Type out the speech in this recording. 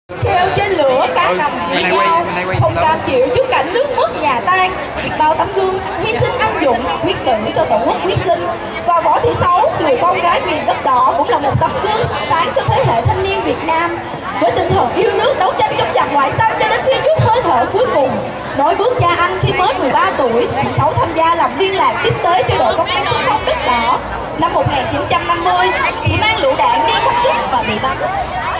Treo trên lửa cá nằm với nhau, không cam chịu trước cảnh nước mất nhà tan. Bao tấm gương hy sinh anh dũng, quyết tử cho tổ quốc quyết sinh. Và Võ Thị Sáu, người con gái miền đất đỏ, cũng là một tấm gương sáng cho thế hệ thanh niên Việt Nam. Với tinh thần yêu nước, đấu tranh chống giặc ngoại xâm cho đến khi chút hơi thở cuối cùng. Nối bước cha anh khi mới 13 tuổi, Thị Sáu tham gia làm liên lạc tiếp tế cho đội công an xung phong đất đỏ. Năm 1950, chị mang lựu đạn đi công kích và bị bắn.